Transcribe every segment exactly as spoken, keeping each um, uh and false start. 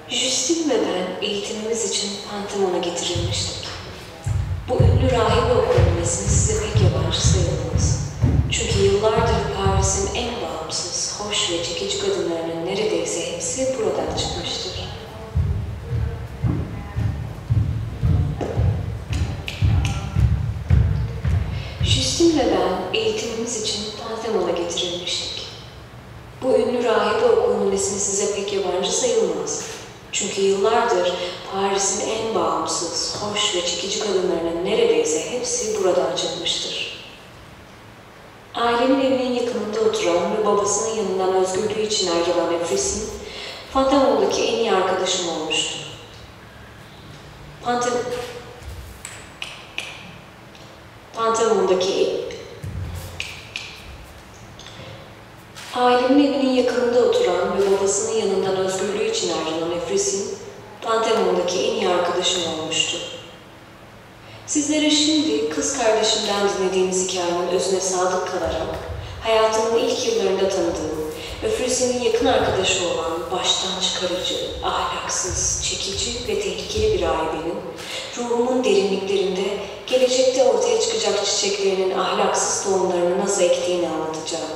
Justin ve ben eğitimimiz için Pantheon'a getirilmiştik. Bu ünlü rahibe okulunun ismi size pek yabancı sayılmaz. Çünkü yıllardır Paris'in en bağımsız, hoş ve çekici kadınlarının neredeyse hepsi buradan çıkmıştır. Justin ve ben eğitimimiz için Pantheon'a getirilmiştik. Bu ünlü rahibe okulunun ismi size pek yabancı sayılmaz. Çünkü yıllardır Paris'in en bağımsız, hoş ve çekici kadınlarının neredeyse hepsi buradan çıkmıştır. Ailemin evinin yakınında oturan ve babasının yanından özgürlüğü için ayrılan Efris'in, Pantheon'daki en iyi arkadaşım olmuştu. Pantheon... Pantheon'daki... Ailemin evinin yakınında oturan ve babasının yanından özgürlüğü için ayrılan Efris'in, Pantheon'daki en iyi arkadaşım olmuştu. Sizlere şimdi kız kardeşimden dinlediğimiz hikayenin özüne sadık kalarak, hayatımın ilk yıllarında tanıdığım, Efris'in yakın arkadaşı olan baştan çıkarıcı, ahlaksız, çekici ve tehlikeli bir rahibenin, ruhumun derinliklerinde gelecekte ortaya çıkacak çiçeklerinin ahlaksız tohumlarını nasıl ektiğini anlatacağım.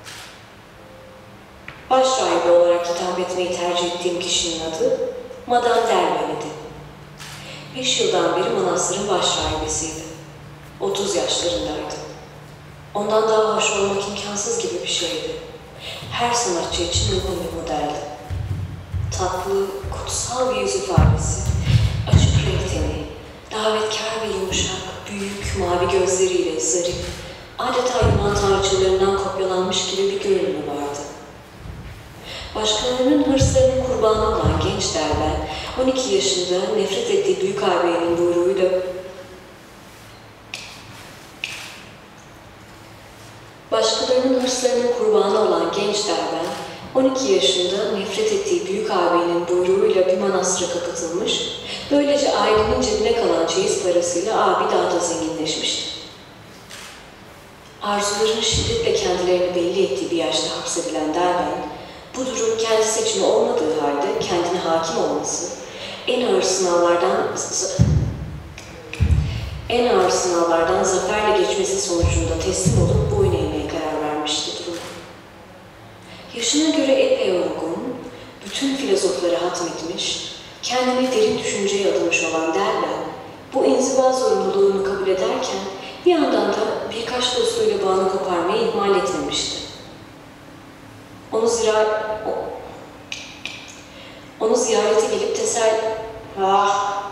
Baş rahibe olarak hitap etmeyi tercih ettiğim kişinin adı Madame Derben'di. Beş yıldan beri manastırın baş rahibesiydi. Otuz yaşlarındaydı. Ondan daha hoş olmak imkansız gibi bir şeydi. Her sanatçı için uygun bir modeldi. Tatlı, kutsal bir yüz ifadesi, açık renk teni, davetkar ve yumuşak, büyük mavi gözleriyle zarif, adeta Yunan tanrıçalarından kopyalanmış gibi bir görünümü vardı. Başkalarının hırslarının kurbanı olan genç Derben, on iki yaşında nefret ettiği büyük ağabeyinin buyruğuyla Başkalarının hırslarının kurbanı olan genç Derben, on iki yaşında nefret ettiği büyük ağabeyinin buyruğuyla bir manastıra kapatılmış, böylece ailenin cebine kalan çeyiz parasıyla abi daha da zenginleşmişti. Arzuların şiddetle kendilerini belli ettiği bir yaşta hapsedilen Derben, bu durum kendi seçimi olmadığı halde kendine hakim olması, en ağır sınavlardan en ağır sınavlardan zaferle geçmesi sonucunda teslim olup boyun eğmeye karar vermişti durum. Yaşına göre epey olgun, bütün filozofları hatmetmiş, kendini derin düşünceye adamış olan Derben, bu inziva zorunluluğunu kabul ederken bir yandan da birkaç dostuyla bağını koparmayı ihmal etmemişti. Onu ziyaret onu ziyarete gelip teselli ah.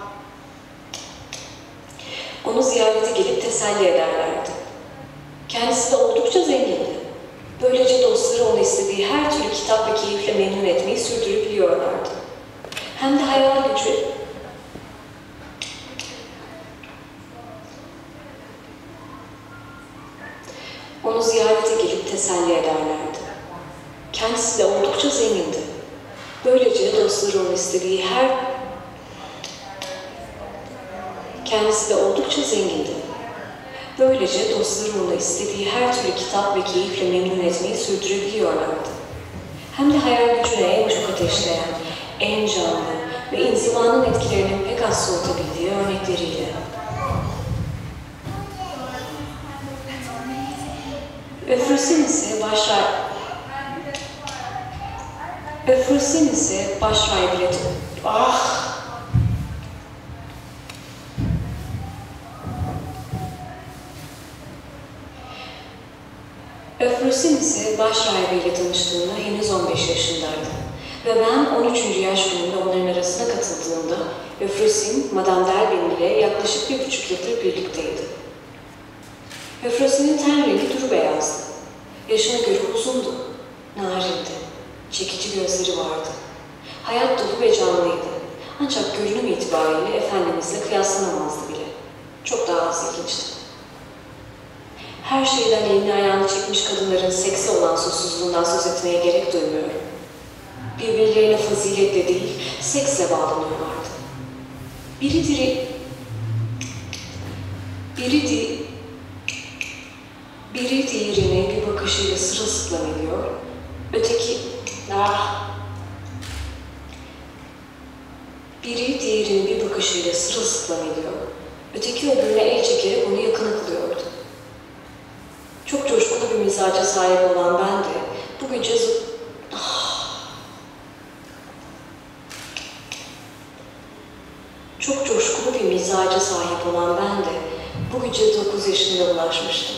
onu ziyarete gelip teselli ederlerdi. Kendisi de oldukça zengindi. Böylece dostları onu istediği her türlü kitap ve keyifle memnun etmeyi sürdürebiliyorlardı. Hem de hayal gücü onu ziyarete gelip teselli ederlerdi. Kendisi de oldukça zengindi. Böylece dostları onu istediği her... Kendisi de oldukça zengindi. Böylece dostları onu istediği her türlü kitap ve keyifle memnun etmeyi sürdürebiliyorlardı. Hem de hayal gücüne en çok ateşleyen, en canlı ve inzivanın etkilerinin pek az soğutabildiği örnekleriyle. Efrosin ise başlar... Efrosin ise başrahibiyeti... Ah! Efrosin ise başrahibiyle tanıştığında henüz on beş yaşındaydı. Ve ben on üçüncü yaş gününde onların arasına katıldığımda Efrosin, Madame Derben ile yaklaşık bir buçuk yıldır birlikteydi. Efrosin'in ten rengi duru beyazdı. Yaşına göre uzundu, narindi. Çekici gözleri vardı. Hayat dolu ve canlıydı. Ancak görünüm itibariyle Efendimizle kıyaslanamazdı bile. Çok daha az ilginçti. Her şeyden elini ayağını çekmiş kadınların seksi olan susuzluğundan söz etmeye gerek duymuyorum. Birbirlerine faziletle değil, seksle bağlanıyorlardı. Biri diri... Biri di... Biri diğerine bir bakışıyla sırılsıklam ediyor. Öteki... Ah! Biri diğerini bir bakışıyla sırılsıklam ediyor. Öteki öbürüne el çekerek onu yakını kılıyordu. Çok coşkulu bir mizaca sahip olan ben de bu gece zı- Çok coşkulu bir mizaca sahip olan ben de bu gece dokuz yaşında ulaşmıştım.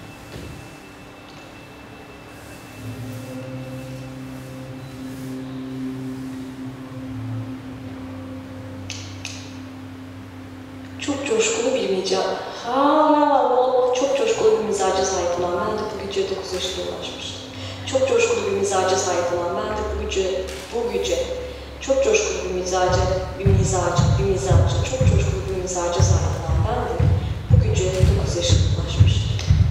Çok coşkulu bir mizaca... Ha, çok coşkulu bir mizaca sahip olan ben de bu gece dokuz yaşında ulaşmıştım. Çok coşkulu bir mizaca sahip olan ben de bu gece, bu gece çok coşkulu bir mizaca, bir mizacı, bir mizacı, çok coşkulu bir mizaca sahip olan ben de bu gece dokuz yaşına ulaşmıştım.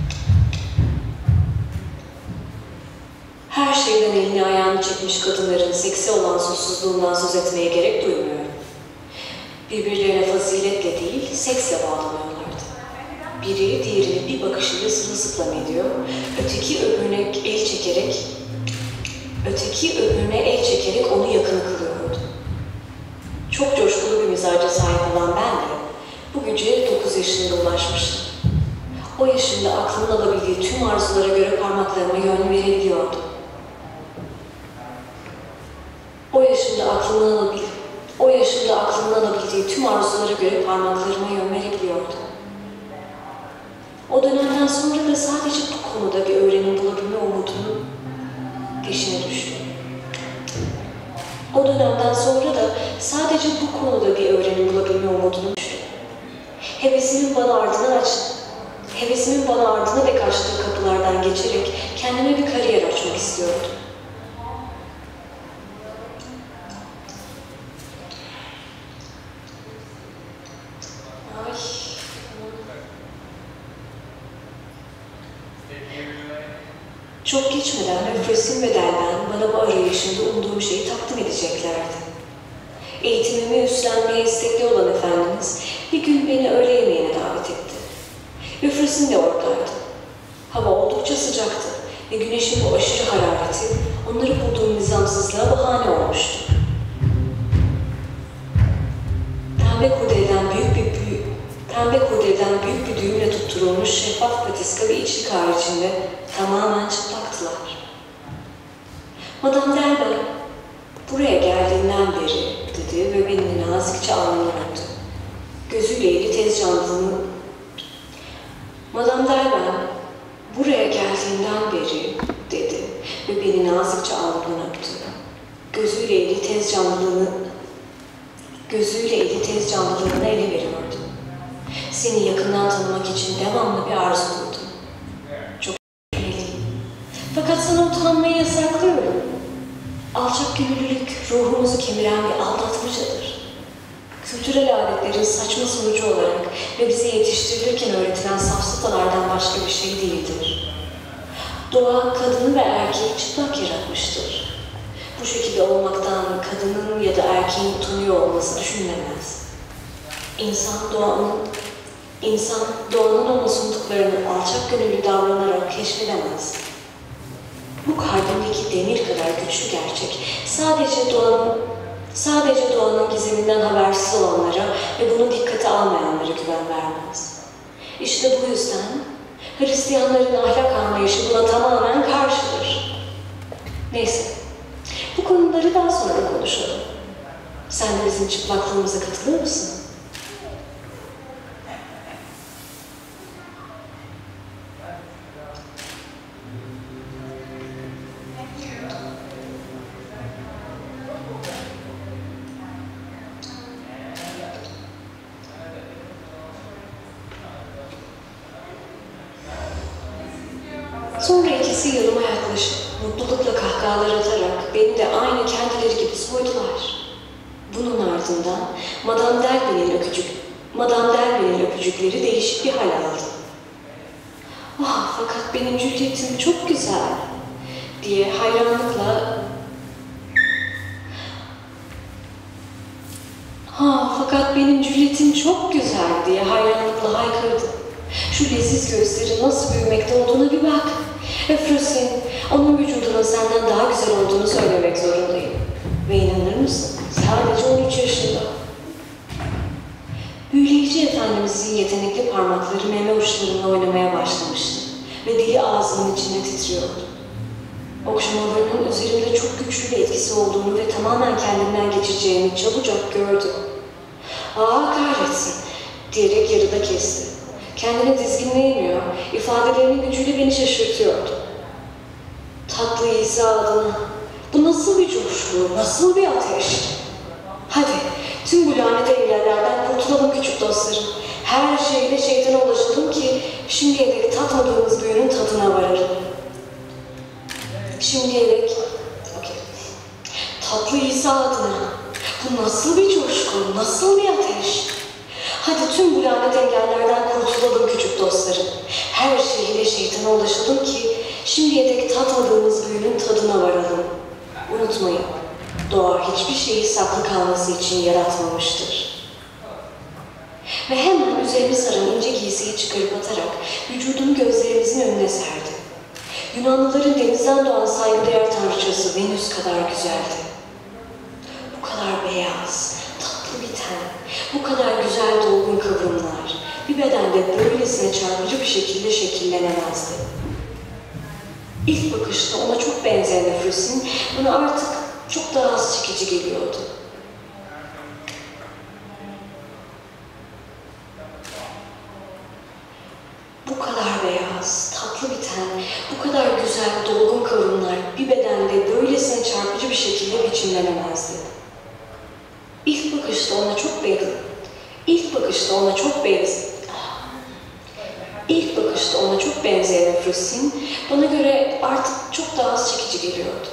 Her şeyden elini ayağını çekmiş kadınların seksi olan susuzluğundan söz etmeye gerek duymuyorum. Birbirlerine faziletle değil, seksle bağlanıyorlardı. Biri diğerini bir bakışıyla sırılsıklam ediyor, öteki öbürüne el çekerek, öteki öbürüne el çekerek onu yakını kılıyordu. Çok coşkulu bir mizaca sahip olan ben de bu gece dokuz yaşında ulaşmıştım. O yaşında aklımın alabildiği tüm arzulara göre parmaklarıma yön verebiliyordum. O yaşında aklımın alabildiği, o yaşında aklımın alabildiği tüm arzulara göre parmaklarıma yön verebiliyordum. O dönemden sonra da sadece bu konuda bir öğrenim bulabilme umudunun peşine düştüm. O dönemden sonra da sadece bu konuda bir öğrenim bulabilme umudunu düştüm. Hevesimin bana ardına aç, hevesimin bana ardına dek açtığı kapılardan geçerek kendime bir kariyer açmak istiyordum. Ay. Çok geçmeden Efrasim ve Delben bana bu arayışımda umduğum şeyi takdim edeceklerdi. Eğitimimi üstlenmeye istekli olan Efendimiz bir gün beni öğle yemeğine davet etti. Efrasim de oradaydı. Hava oldukça sıcaktı ve güneşin bu aşırı harareti onları bulduğum nizamsızlığa bahane olmuştu. Pembe kurdeleden büyük bir büyük, pembe kurdeleden büyük bir düğümle tutturulmuş şeffaf patiska ve içlik haricinde tamamen çıplaktılar. Madame Delben, buraya geldiğinden beri dedi ve beni nazikçe alnından öptü. Gözüyle eli tez canlılığını... Madame Delben, buraya geldiğinden beri dedi ve beni nazikçe alnından öptü. Gözüyle eli tez canlılığını... Gözüyle eli tez canlılığını ele veriyordu. Seni yakından tanımak için devamlı bir arzu duydum. Çok önemliyim. Fakat sana utanmayı yasaklıyorum. Alçak gönüllülük ruhumuzu kemiren bir aldatmacadır. Kültürel adetlerin saçma sonucu olarak ve bize yetiştirilirken öğretilen safsatalardan başka bir şey değildir. Doğa kadını ve erkeği çıplak yaratmıştır. Bu şekilde olmaktan kadının ya da erkeğin utanıyor olması düşünülemez. İnsan doğanın, insan doğanın ona sunduklarını alçak gönüllü davranarak keşfedemez. Bu kalbindeki demir kadar güçlü gerçek sadece doğanın, sadece doğanın gizeminden habersiz olanlara ve bunu dikkate almayanlara güven vermez. İşte bu yüzden Hristiyanların ahlak anlayışı buna tamamen karşıdır. Neyse, bu konuları daha sonra konuşalım. Sen de bizim çıplaklığımıza katılır mısın? Sonra ikisi yanıma yaklaşıp mutlulukla kahkahalar atarak beni de aynı kendileri gibi soydular. Bunun ardından Madame Delben'in öpücük, Madame Delben'in öpücükleri değişik bir hal aldı. "Ah, fakat benim Juliet'im çok güzel," diye hayranlıkla "Ha, fakat benim Juliet'im çok güzel," diye hayranlıkla haykırdı. "Şu leziz göğüslerin nasıl büyümekte olduğuna bir bak. Efrasim, onun vücudunun senden daha güzel olduğunu söylemek zorundayım. Ve inanır mısın? Sadece on üç yaşında. annemizin yetenekli parmakları meme uçlarımla oynamaya başlamıştı ve dili ağzının içinde titriyordu. Okşamalarının üzerimde çok güçlü bir etkisi olduğunu ve tamamen kendimden geçeceğimi çabucak gördü. "Aa kahretsin!" diyerek yarıda kesti. Kendini dizginleyemiyor, ifadelerinin gücüyle beni şaşırtıyordu. "Tatlı İsa adına, bu nasıl bir coşku, nasıl bir ateş? Hadi, tüm bu lanet engellerden kurtulalım küçük dostlarım. Her şeyle şeytana ulaşalım ki şimdiye dek tatmadığımız büyünün tadına varalım." Şimdiye dek, okay. "Tatlı İsa adına, bu nasıl bir coşku, nasıl bir ateş? Hadi tüm bu lanet engellerden kurtulalım küçük dostlarım. Her şeyle şeytana ulaşalım ki şimdiye dek tatmadığımız büyünün tadına varalım. Unutmayın, doğa hiçbir şeyi saklı kalması için yaratmamıştır." Ve hemen üzerimi saran ince giysiyi çıkarıp atarak vücudumu gözlerimizin önüne serdi. Yunanlıların denizden doğan saygıdeğer tanrıçası Venüs kadar güzeldi. Bu kadar beyaz, tatlı bir ten, bu kadar güzel dolgun kıvrımlar bir bedende böylesine çarpıcı bir şekilde şekillenemezdi. İlk bakışta ona çok benzeyen Efrosin bana artık çok daha az çekici geliyordu. Bu kadar beyaz, tatlı bir ten, bu kadar güzel dolgun kıvrımlar bir bedende böylesine çarpıcı bir şekilde biçimlenemezdi. İlk bakışta ona çok benzeyen, ilk bakışta ona çok benzeyen, ilk bakışta ona çok benzeyen Efrosin bana göre artık çok daha az çekici geliyordu.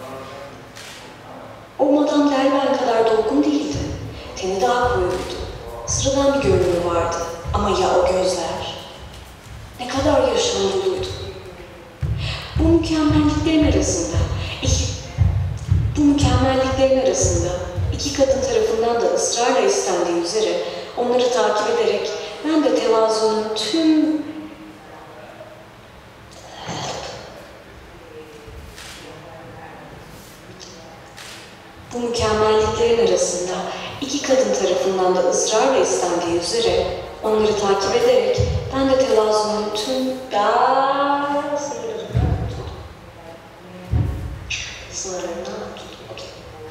O Madame Delben kadar dolgun değildi. Teni daha koyuydu. Sıradan bir görünümü vardı. Ama ya o gözler? Ne kadar yaşam doluydu. Bu mükemmelliklerin arasında, iki, bu mükemmelliklerin arasında iki kadın tarafından da ısrarla istendiği üzere onları takip ederek ben de tevazunun tüm Bu mükemmelliklerin arasında iki kadın tarafından da ısrarla istendiği üzere onları takip ederek ben de tevazunun tüm daha sınırlarından tutuldum. Sınırlarından tutuldum. Okay.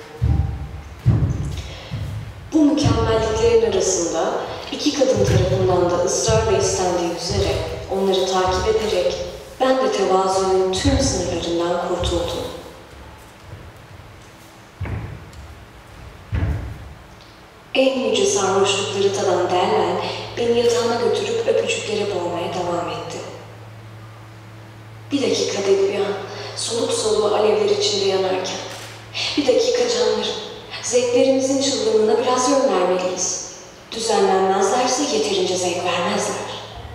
Bu mükemmelliklerin arasında iki kadın tarafından da ısrarla istendiği üzere onları takip ederek ben de tevazunun tüm sınırlarından kurtuldum. En yüce sarhoşlukları tadan Delben beni yatağına götürüp öpücüklere boğmaya devam etti. Bir dakika dedi bir an, soluk soluğu alevler içinde yanarken. Bir dakika canlarım, zevklerimizin çılgınlığına biraz yön vermeliyiz. Düzenlenmezlerse yeterince zevk vermezler.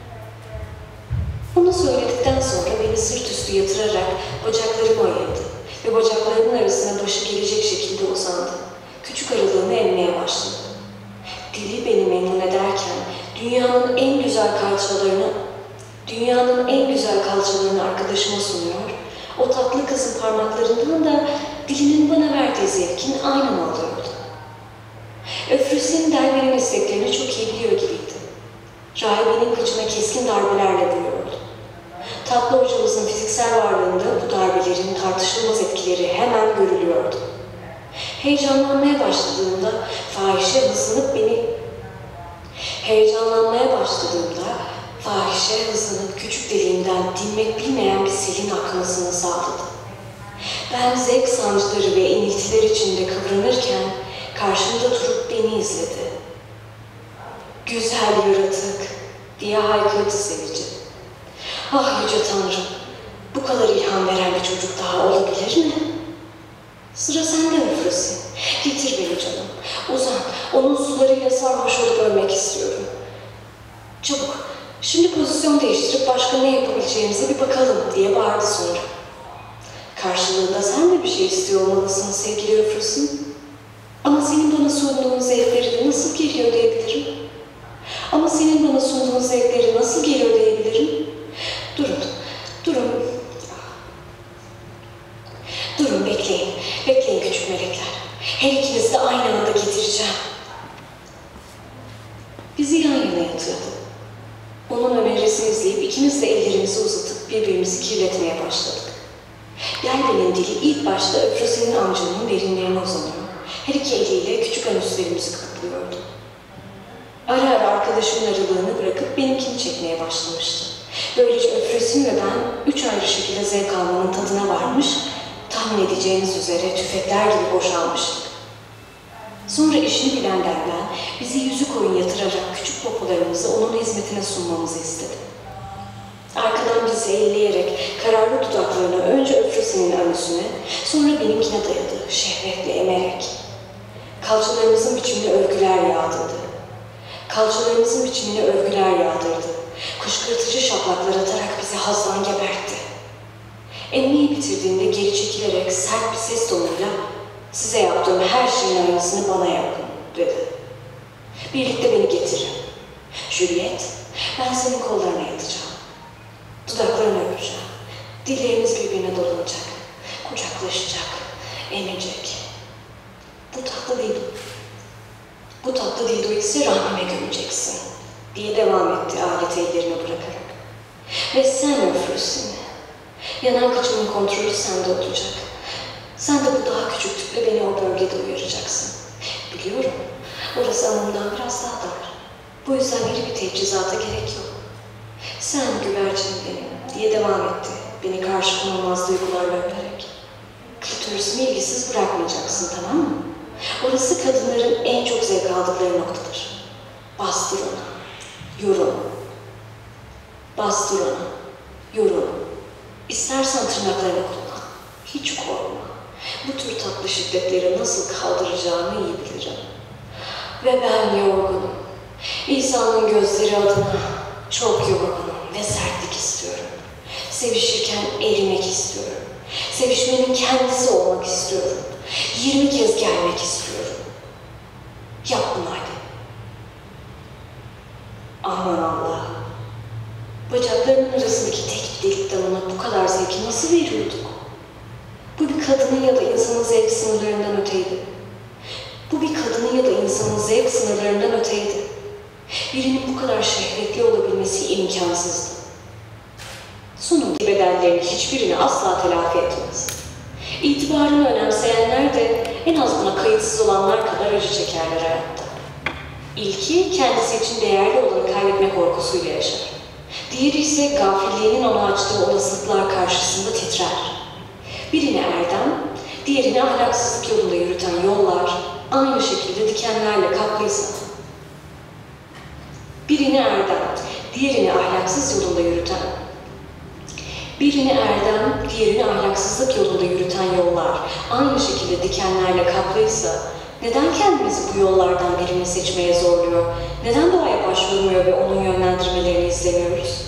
Bunu söyledikten sonra beni sırt üstü yatırarak bacaklarımı ayırdı ve bacaklarının arasına başı gelecek şekilde uzandı. Küçük aralığını emmeye başladı. Dili beni memnun ederken dünyanın en güzel kalçalarını, dünyanın en güzel kalçalarını arkadaşıma sunuyor, o tatlı kızın parmaklarından da dilinin bana verdiği zevkin aynı alıyordu. Efrosin Delben'in isteklerini çok iyi biliyor gibiydi. Rahibenin kıçına keskin darbelerle vuruyordu. Tatlı hocamızın fiziksel varlığında bu darbelerin tartışılmaz etkileri hemen görülüyordu. Heyecanlanmaya başladığımda fahişe hızlanıp beni Heyecanlanmaya başladığımda fahişe hızlanıp küçük deliğimden dinmek bilmeyen bir selin akmasını sağladı. Ben zevk sancıları ve iniltiler içinde kıvranırken karşımda durup beni izledi. "Güzel yaratık!" diye haykırdı sevici. "Ah yüce Tanrım, bu kadar ilham veren bir çocuk daha olabilir mi?" "Sıra sende Efrosin. Getir beni canım. Uzan, onun sularıyla sarhoş olup ölmek istiyorum. Çabuk, şimdi pozisyon değiştirip başka ne yapabileceğimize bir bakalım," diye bağırdı sonra. "Karşılığında sen de bir şey istiyor olmalısın sevgili Efrosin. Ama senin bana sunduğun zevkleri de nasıl geri ödeyebilirim? Ama senin bana sunduğun zevkleri nasıl geri ödeyebilirim? Durun, durun. Durun, bekleyin. Bekleyin küçük melekler. Her ikinizi de aynı anda getireceğim." Bizi yan yerine yatırdı. Onun önerisini izleyip ikimiz de ellerimizi uzatıp birbirimizi kirletmeye başladık. Gelbe'nin dili ilk başta Öfrosinin amcanın derinlerine uzanıyor. Her iki eliyle küçük anüslerimizi kıtlıyordu. Ara ara arkadaşımın aralığını bırakıp benimkini çekmeye başlamıştı. Böylece Öfrosin ve ben üç ayrı şekilde zevk almanın tadına varmış, tahmin edeceğiniz üzere tüfekler gibi boşalmıştık. Sonra işini bilen Delben bizi yüzü koyun yatırarak küçük popolarımızı onun hizmetine sunmamızı istedi. Arkadan bizi elleyerek kararlı dudaklarını önce Öfrosinin anüsüne, sonra benimkine dayadı, şehvetle emerek. Kalçalarımızın biçimine örgüler yağdırdı. Kalçalarımızın biçimine örgüler yağdırdı. Kışkırtıcı şaplaklar atarak bizi hazdan gebertti. Emmeyi bitirdiğinde geri çekilerek sert bir ses tonuyla "Size yaptığım her şeyin aynısını bana yapın," dedi. "Birlikte beni getirin. Juliet, ben senin kollarına yatacağım. Dudaklarını öpeceğim. Dillerimiz birbirine dolanacak. Kucaklaşacak. Emecek. Bu tatlı değil. Bu tatlı dildo ise rahmime gömeceksin," diye devam etti aleti ellerine bırakarak. "Ve sen Öfrosin. Yanan kıçımın kontrolü sende olacak. Sen de bu daha küçük tüple beni o bölgede uyaracaksın. Biliyorum, orası anımdan biraz daha dar. Bu yüzden iri bir teçhizata gerek yok. Sen güvercin benim," diye devam etti, beni karşı konulmaz duygularla öperek. "Klitorisimi ilgisiz bırakmayacaksın, tamam mı? Orası kadınların en çok zevk aldıkları noktadır. Bastır ona, yor onu. Bastır ona, yor onu. İstersen tırnaklarını kullan. Hiç korkma. Bu tür tatlı şiddetleri nasıl kaldıracağını iyi bilirim. Ve ben yorgunum. İsa'nın gözleri adına çok yorgunum ve sertlik istiyorum. Sevişirken erimek istiyorum. Sevişmenin kendisi olmak istiyorum. Yirmi kez gelmek istiyorum. Yap bunu hadi." Aman Allah'ım. Bacaklarının arasındaki tek delikten ona bu kadar zevki nasıl veriyorduk? Bu bir kadının ya da insanın zevk sınırlarından öteydi. Bu bir kadının ya da insanın zevk sınırlarından öteydi. Birinin bu kadar şehvetli olabilmesi imkansızdı. Sonunda bedellerin hiçbirini asla telafi etmez. İtibarını önemseyenler de en az buna kayıtsız olanlar kadar acı çekerler hayatta. İlki kendisi için değerli olanı kaybetme korkusuyla yaşar. Diğeri ise gafilliğinin ona açtığı olasılıklar karşısında titrer. Birini erdem, diğerini ahlaksızlık yolunda yürüten yollar aynı şekilde dikenlerle kaplıysa, birini erdem, diğerini ahlaksız yolunda yürüten, birini erdem, diğerini ahlaksızlık yolunda yürüten yollar aynı şekilde dikenlerle kaplıysa, neden kendimizi bu yollardan birini seçmeye zorluyor, neden doğaya başvurmuyor ve onun yönlendirmelerini izlemiyoruz?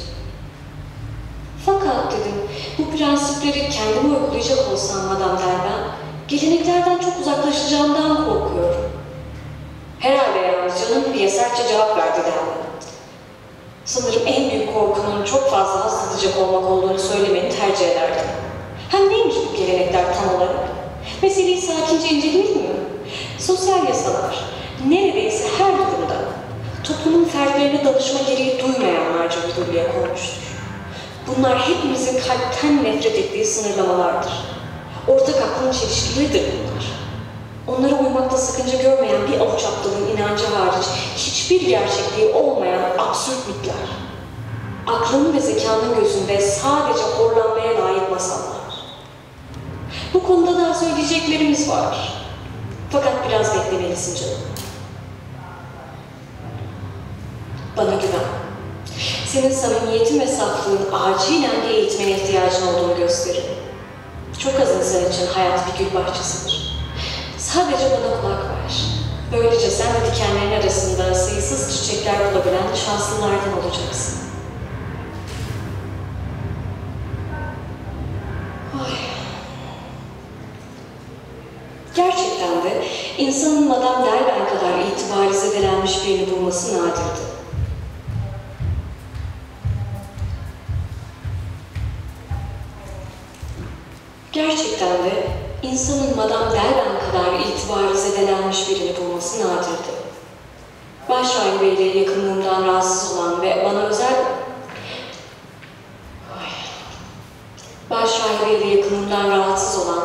Fakat dedim, bu prensipleri kendime uygulayacak olsam Madame Delben, geleneklerden çok uzaklaşacağımdan korkuyorum. "Herhalde yalnız canım," diye sertçe cevap verdi Delben. "Sanırım en büyük korkunun çok fazla haz tadacak olmak olduğunu söylemeni tercih ederdim. Hem neymiş bu gelenekler tam olarak? Meseleyi sakince inceleyelim mi? Sosyal yasalar, neredeyse her durumda toplumun fertlerine danışma gereği duymayanlarca yürürlüğe konmuştur. Bunlar hepimizin kalpten nefret ettiği sınırlamalardır. Ortak aklın çelişkileridir bunlar. Onlara uymakta sakınca görmeyen bir avuç aptalın inancı hariç hiçbir gerçekliği olmayan absürt mitler. Aklın ve zekanın gözünde sadece horlanmaya layık masallar. Bu konuda daha söyleyeceklerimiz var. Fakat biraz beklemelisin canım. Bana güven. Senin samimiyetin ve saflığın acilen bir eğitmene ihtiyacın olduğunu gösterir. Çok az insan için hayat bir gül bahçesidir. Sadece bana kulak ver. Böylece sen de dikenlerin arasında sayısız çiçekler bulabilen şanslılardan olacaksın. Ay. Gerçekten de insanın Madame Delben kadar itibarı zedelenmiş birini bulması nadirdi. Gerçekten de insanın Madame Delben kadar itibarı zedelenmiş birini bulması nadirdi. Başrahibeyle yakınlığımdan rahatsız olan ve bana özel... Ay. Başrahibeyle yakınlığımdan rahatsız olan...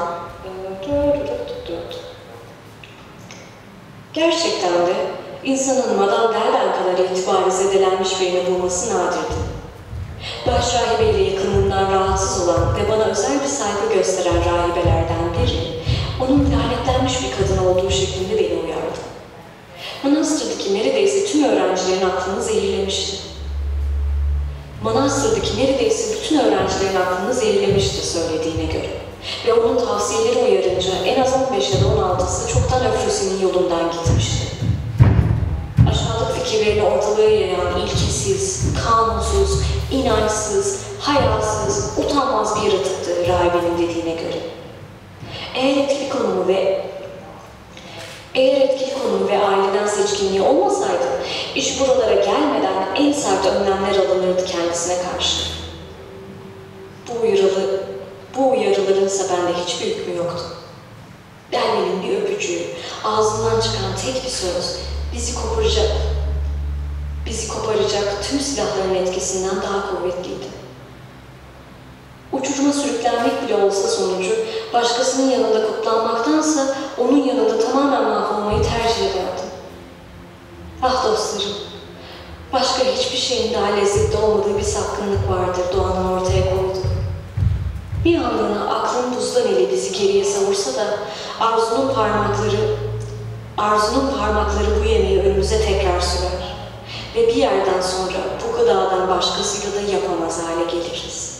Gerçekten de insanın Madame Delben kadar itibarı zedelenmiş birini bulması nadirdi. Başrahibeyle yakınlığından rahatsız olan ve bana özel bir saygı gösteren rahibelerden biri, onun lanetlenmiş bir kadın olduğu şeklinde beni uyardı. Manastır'daki neredeyse tüm öğrencilerin aklını zehirlemişti. Manastır'daki neredeyse bütün öğrencilerin aklını zehirlemişti söylediğine göre. Ve onun tavsiyeleri uyarınca en az on beş ya da on altısı çoktan Öfrosinin yolundan gitmişti. Aşağılık fikirlerini ortalığa yayan ilkesiz, kanunsuz, inançsız, hayasız, utanmaz bir yaratıktı rahibenin dediğine göre. Eğer etkili konumu ve eğer etkili konumu ve aileden seçkinliği olmasaydı, iş buralara gelmeden en sert önlemler alınırdı kendisine karşı. Bu uyarılı, bu uyarılarınsa bende hiçbir hükmü yoktu. Delmen'in bir öpücüğü, ağzından çıkan tek bir söz, bizi koparacak, bizi koparacak tüm silahların etkisinden daha kuvvetliydi. Uçuruma sürüklenmek bile olsa sonucu, başkasının yanında kutlanmaktansa onun yanında tamamen mahvolmayı tercih ederdim. Ah dostlarım, başka hiçbir şeyin daha lezzetli olmadığı bir sapkınlık vardır doğanın ortaya koyduğu. Bir anlığına aklın buzdan eli bizi geriye savursa da Arzu'nun parmakları, Arzu'nun parmakları bu yemeği önümüze tekrar sürer. Ve bir yerden sonra bu gıdadan başkasıyla da yapamaz hale geliriz.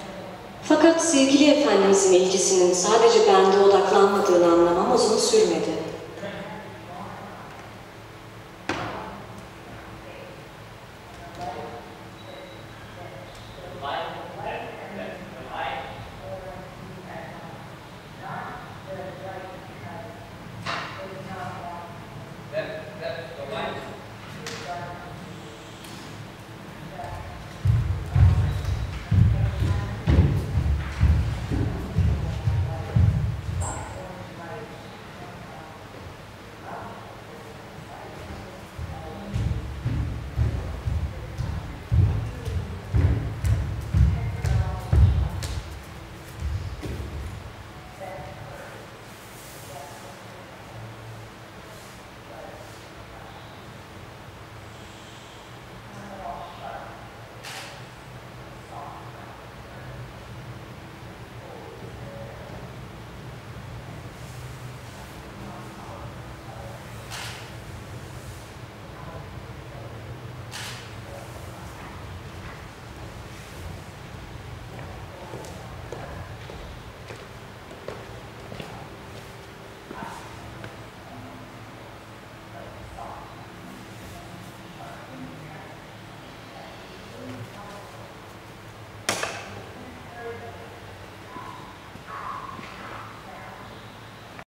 Fakat sevgili Efendimizin ilgisinin sadece bende odaklanmadığını anlamam uzun sürmedi.